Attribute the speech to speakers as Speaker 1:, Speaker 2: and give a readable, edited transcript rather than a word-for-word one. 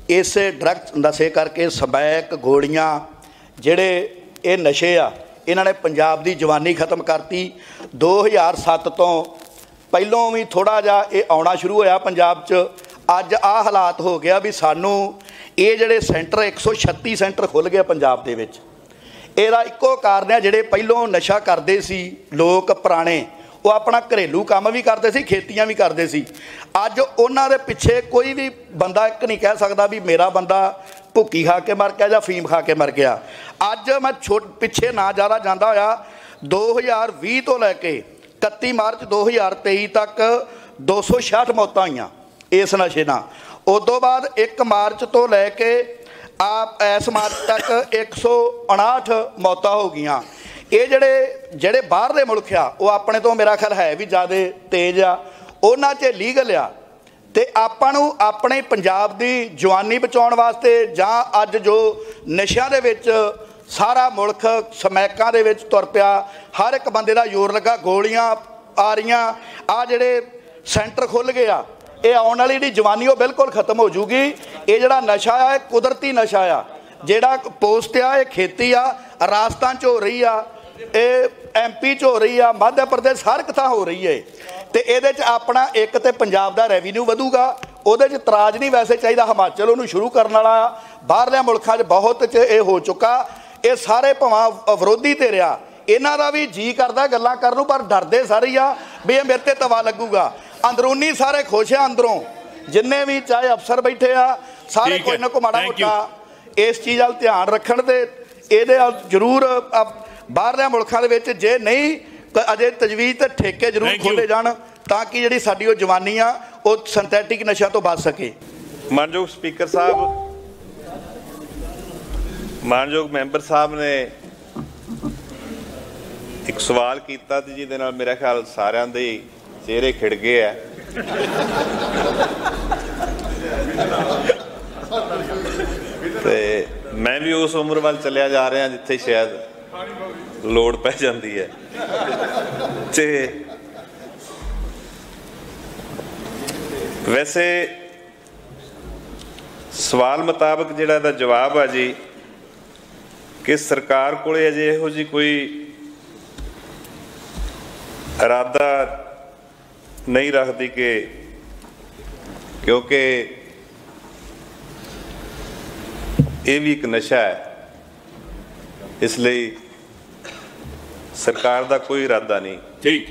Speaker 1: इस ड्रग्स नशे करके समैक गोलियां ਜਿਹੜੇ ਇਹ ਨਸ਼ੇ ਆ ਇਹਨਾਂ ਨੇ ਪੰਜਾਬ ਦੀ ਜਵਾਨੀ ਖਤਮ ਕਰਤੀ। 2007 ਤੋਂ ਪਹਿਲੋਂ ਵੀ ਥੋੜ੍ਹਾ ਜਿਹਾ ਇਹ ਆਉਣਾ ਸ਼ੁਰੂ ਹੋਇਆ ਪੰਜਾਬ 'ਚ। ਅੱਜ ਆਹ ਹਾਲਾਤ ਹੋ ਗਿਆ ਵੀ ਸਾਨੂੰ ਇਹ ਜਿਹੜੇ ਸੈਂਟਰ 136 ਸੈਂਟਰ ਖੁੱਲ੍ਹ ਗਏ ਪੰਜਾਬ ਦੇ ਵਿੱਚ। ਇਹਦਾ ਇੱਕੋ ਕਾਰਨ ਹੈ, ਜਿਹੜੇ ਪਹਿਲੋਂ ਨਸ਼ਾ ਕਰਦੇ ਸੀ ਲੋਕ ਪੁਰਾਣੇ, ਉਹ ਆਪਣਾ ਘਰੇਲੂ ਕੰਮ ਵੀ ਕਰਦੇ ਸੀ, ਖੇਤੀਆਂ ਵੀ ਕਰਦੇ ਸੀ। ਅੱਜ ਉਹਨਾਂ ਦੇ ਪਿੱਛੇ ਕੋਈ ਵੀ ਬੰਦਾ ਇੱਕ ਨਹੀਂ ਕਹਿ ਸਕਦਾ ਵੀ ਮੇਰਾ ਬੰਦਾ ਭੁੱਕੀ ਖਾ ਕੇ ਮਰ ਗਿਆ ਜਾਂ ਫੀਮ ਖਾ ਕੇ ਮਰ ਗਿਆ। ਅੱਜ ਮੈਂ ਪਿੱਛੇ ਨਾ ਜ਼ਿਆਦਾ ਜਾਂਦਾ ਹੋਇਆ 2020 ਤੋਂ ਲੈ ਕੇ 31 ਮਾਰਚ 2023 ਤੱਕ 266 ਮੌਤਾਂ ਹੋਈਆਂ ਇਸ ਨਸ਼ੇ ਨਾਲ। ਉਦੋਂ ਬਾਅਦ 1 ਮਾਰਚ ਤੋਂ ਲੈ ਕੇ ਇਸ ਮਾਰਚ ਤੱਕ 159 ਮੌਤਾਂ ਹੋ ਗਈਆਂ। ਇਹ ਜਿਹੜੇ ਬਾਹਰਲੇ ਮੁਲਕ ਆ ਉਹ ਆਪਣੇ ਤੋਂ ਮੇਰਾ ਖਿਆਲ ਹੈ ਵੀ ਜ਼ਿਆਦਾ ਤੇਜ਼ ਆ, ਉਹਨਾਂ 'ਚ ਲੀਗਲ ਆ। ਅਤੇ ਆਪਾਂ ਨੂੰ ਆਪਣੇ ਪੰਜਾਬ ਦੀ ਜਵਾਨੀ ਬਚਾਉਣ ਵਾਸਤੇ ਜਾਂ ਅੱਜ ਜੋ ਨਸ਼ਿਆਂ ਦੇ ਵਿੱਚ ਸਾਰਾ ਮੁਲਕ ਸਮੈਕਾਂ ਦੇ ਵਿੱਚ ਤੁਰ ਪਿਆ, ਹਰ ਇੱਕ ਬੰਦੇ ਦਾ ਜ਼ੋਰ ਲੱਗਾ, ਗੋਲੀਆਂ ਆ ਰਹੀਆਂ, ਆਹ ਜਿਹੜੇ ਸੈਂਟਰ ਖੁੱਲ੍ਹ ਗਏ ਆ, ਇਹ ਆਉਣ ਵਾਲੀ ਜਿਹੜੀ ਜਵਾਨੀ ਉਹ ਬਿਲਕੁਲ ਖਤਮ ਹੋ ਜੂਗੀ। ਇਹ ਜਿਹੜਾ ਨਸ਼ਾ ਆ ਇਹ ਕੁਦਰਤੀ ਨਸ਼ਾ ਆ, ਜਿਹੜਾ ਪੋਸਟ ਆ ਇਹ ਖੇਤੀ ਆ, ਰਾਜਸਥਾਨ 'ਚ ਹੋ ਰਹੀ ਆ, ਇਹ MP 'ਚ ਹੋ ਰਹੀ ਆ, ਮੱਧ ਪ੍ਰਦੇਸ਼, ਹਰ ਇੱਕ ਥਾਂ ਹੋ ਰਹੀ ਹੈ। ਅਤੇ ਇਹਦੇ 'ਚ ਆਪਣਾ ਇੱਕ ਤਾਂ ਪੰਜਾਬ ਦਾ ਰੈਵਨਿਊ ਵਧੂਗਾ, ਉਹਦੇ 'ਚ ਇਤਰਾਜ਼ ਨਹੀਂ ਵੈਸੇ ਚਾਹੀਦਾ। ਹਿਮਾਚਲ ਉਹਨੂੰ ਸ਼ੁਰੂ ਕਰਨ ਵਾਲਾ ਆ, ਬਾਹਰਲਿਆਂ ਮੁਲਕਾਂ 'ਚ ਬਹੁਤ 'ਚ ਇਹ ਹੋ ਚੁੱਕਾ। ਇਹ ਸਾਰੇ ਭਾਵੇਂ ਵਿਰੋਧੀ ਤੇ ਰਿਹਾ, ਇਹਨਾਂ ਦਾ ਵੀ ਜੀਅ ਕਰਦਾ ਗੱਲਾਂ ਕਰਨ ਨੂੰ, ਪਰ ਡਰਦੇ ਸਾਰੇ ਹੀ ਆ ਵੀ ਇਹ ਮੇਰੇ 'ਤੇ ਤਵਾ ਲੱਗੂਗਾ। ਅੰਦਰੂਨੀ ਸਾਰੇ ਖੁਸ਼ ਆ, ਅੰਦਰੋਂ ਜਿੰਨੇ ਵੀ ਚਾਹੇ ਅਫਸਰ ਬੈਠੇ ਆ ਸਾਰੇ ਕੋਈ ਨਾ ਕੋਈ ਮਾੜਾ ਮੋਟਾ ਇਸ ਚੀਜ਼ ਵੱਲ ਧਿਆਨ ਰੱਖਣ। ਅਤੇ ਇਹਦੇ ਵੱਲ ਜ਼ਰੂਰ ਬਾਹਰਲਿਆਂ ਮੁਲਕਾਂ ਦੇ ਵਿੱਚ ਜੇ ਨਹੀਂ ਅਜੇ ਤਜਵੀਜ਼ ਤੇ ਠੇਕੇ ਜ਼ਰੂਰ ਖੋਲ੍ਹੇ ਜਾਣ ਤਾਂ ਕਿ ਜਿਹੜੀ ਸਾਡੀ ਉਹ ਜਵਾਨੀ ਆ ਉਹ ਸਿੰਥੈਟਿਕ ਨਸ਼ਿਆਂ ਤੋਂ ਬਚ ਸਕੇ।
Speaker 2: ਮਾਨਯੋਗ ਸਪੀਕਰ ਸਾਹਿਬ, ਮਾਨਯੋਗ ਮੈਂਬਰ ਸਾਹਿਬ ਨੇ ਇੱਕ ਸਵਾਲ ਕੀਤਾ ਤੇ ਜਿਹਦੇ ਨਾਲ ਮੇਰਾ ਖਿਆਲ ਸਾਰਿਆਂ ਦੇ ਚਿਹਰੇ ਖਿੜ ਗਏ ਆ। ਤੇ ਮੈਂ ਵੀ ਉਸ ਉਮਰ ਵੱਲ ਚੱਲਿਆ ਜਾ ਰਿਹਾ ਜਿੱਥੇ ਸ਼ਾਇਦ ਲੋੜ ਪੈ ਜਾਂਦੀ ਹੈ। ਤੇ ਵੈਸੇ ਸਵਾਲ ਮੁਤਾਬਕ ਜਿਹੜਾ ਇਹਦਾ ਜਵਾਬ ਆ ਜੀ ਕਿ ਸਰਕਾਰ ਕੋਲੇ ਅਜੇ ਇਹੋ ਜਿਹੀ ਕੋਈ ਇਰਾਦਾ ਨਹੀਂ ਰੱਖਦੀ ਕਿ ਕਿਉਂਕਿ ਇਹ ਵੀ ਇੱਕ ਨਸ਼ਾ ਹੈ, ਇਸ ਲਈ ਸਰਕਾਰ ਦਾ ਕੋਈ ਇਰਾਦਾ ਨਹੀਂ। ਠੀਕ।